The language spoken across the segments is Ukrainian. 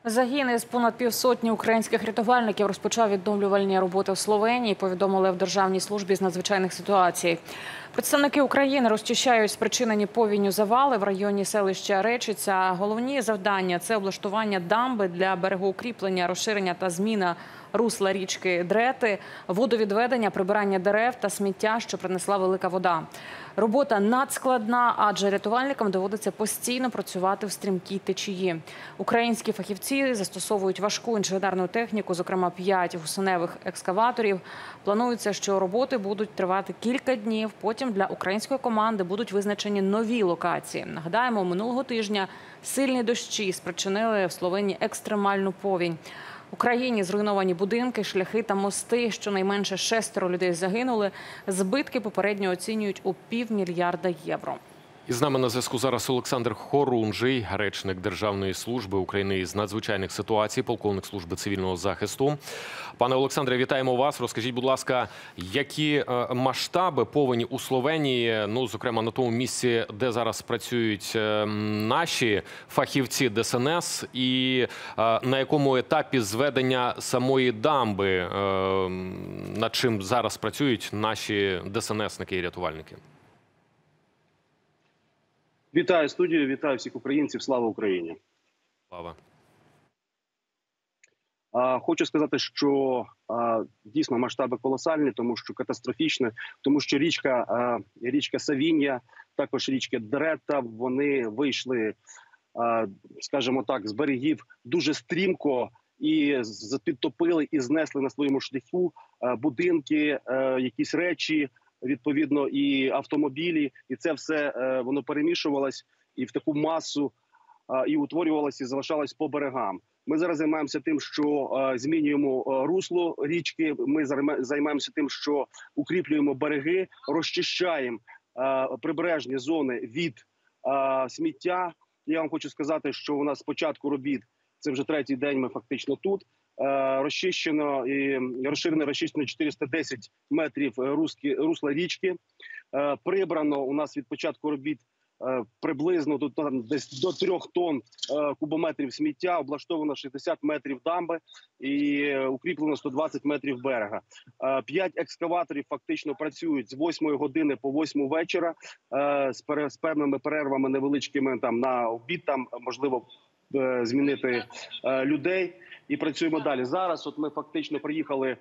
Загін із понад півсотні українських рятувальників розпочав відновлювальні роботи в Словенії, повідомили в Державній службі з надзвичайних ситуацій. Представники України розчищають спричинені повінню завали в районі селища Речиця. Головні завдання – це облаштування дамби для берегоукріплення, розширення та зміна русла річки Дрети, водовідведення, прибирання дерев та сміття, що принесла велика вода. Робота надскладна, адже рятувальникам доводиться постійно працювати в стрімкій течії. Українські фахівці застосовують важку інженерну техніку, зокрема 5 гусеневих екскаваторів. Планується, що роботи будуть тривати кілька днів. Потім для української команди будуть визначені нові локації. Нагадаємо, минулого тижня сильні дощі спричинили в Словенії екстремальну повінь. В Україні зруйновані будинки, шляхи та мости. Щонайменше 6 людей загинули. Збитки попередньо оцінюють у $500 мільйона. І з нами на зв'язку зараз Олександр Хорунжий, речник Державної служби України із надзвичайних ситуацій, полковник служби цивільного захисту. Пане Олександре, вітаємо вас. Розкажіть, будь ласка, які масштаби повені у Словенії, зокрема на тому місці, де зараз працюють наші фахівці ДСНС, і на якому етапі зведення самої дамби, над чим зараз працюють наші ДСНСники і рятувальники? Вітаю студію, вітаю всіх українців. Слава Україні! Слава! Хочу сказати, що дійсно масштаби колосальні, тому що катастрофічні, тому що річка Савіння, також річка Дрета, вони вийшли, скажімо так, з берегів дуже стрімко і підтопили і знесли на своєму шляху будинки, якісь речі, відповідно, і автомобілі, і це все воно перемішувалось і в таку масу, і утворювалося, і залишалось по берегам. Ми зараз займаємося тим, що змінюємо русло річки, ми займаємося тим, що укріплюємо береги, розчищаємо прибережні зони від сміття. Я вам хочу сказати, що у нас з початку робіт, це вже 3-й день ми фактично тут, розчищено і розширено 410 метрів русла річки. Прибрано у нас від початку робіт приблизно десь до 3 тонн кубометрів сміття, облаштовано 60 метрів дамби і укріплено 120 метрів берега. 5 екскаваторів фактично працюють з 8 години по 8 вечора, з певними перервами невеличкими на обід, можливо змінити людей. І працюємо далі. Зараз ми фактично приїхали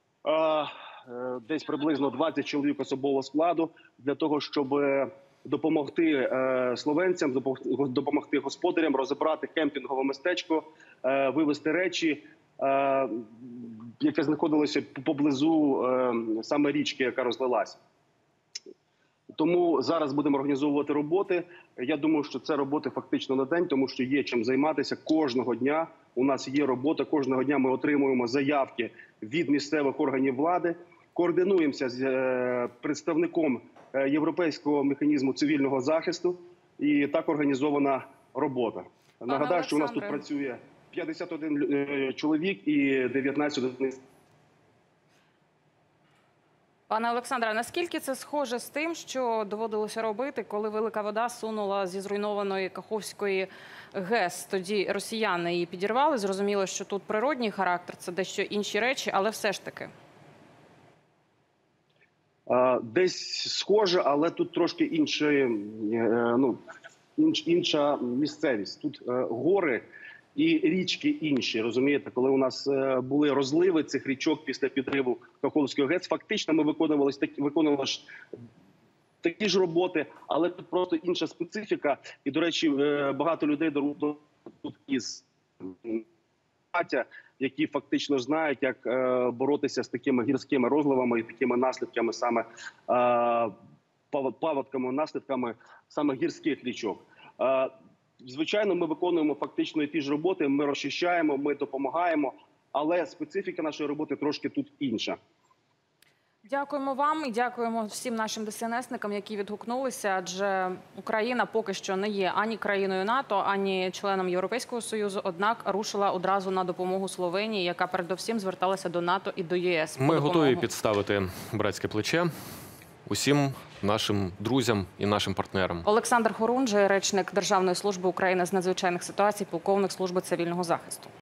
десь приблизно 20 чоловік особового складу для того, щоб допомогти словенцям, допомогти господарям розібрати кемпінгове містечко, вивезти речі, яке знаходилося поблизу саме річки, яка розлилася. Тому зараз будемо організовувати роботи. Я думаю, що це роботи фактично на день, тому що є чим займатися. Кожного дня у нас є робота, кожного дня ми отримуємо заявки від місцевих органів влади, координуємося з представником Європейського механізму цивільного захисту, і так організована робота. Нагадаю, що у нас тут працює 51 чоловік і 19 одиниць. Пане Олександре, наскільки це схоже з тим, що доводилося робити, коли велика вода сунула зі зруйнованої Каховської ГЕС? Тоді росіяни її підірвали, зрозуміло, що тут природній характер, це дещо інші речі, але все ж таки. Десь схоже, але тут трошки інша місцевість. Тут гори і річки інші, розумієте? Коли у нас були розливи цих річок після підриву Каховської ГЕС, фактично ми виконували такі ж роботи, але тут просто інша специфіка. І, до речі, багато людей тут із які фактично знають, як боротися з такими гірськими розливами і такими наслідками, саме паводками, наслідками саме гірських річок. Звичайно, ми виконуємо фактично і ті ж роботи, ми розчищаємо, ми допомагаємо, але специфіка нашої роботи трошки тут інша. Дякуємо вам і дякуємо всім нашим ДСНСникам, які відгукнулися, адже Україна поки що не є ані країною НАТО, ані членом Європейського Союзу, однак рушила одразу на допомогу Словенії, яка передусім зверталася до НАТО і до ЄС. Ми готові підставити братське плече усім нашим друзям і нашим партнерам. Олександр Хорунжий, речник Державної служби України з надзвичайних ситуацій, полковник служби цивільного захисту.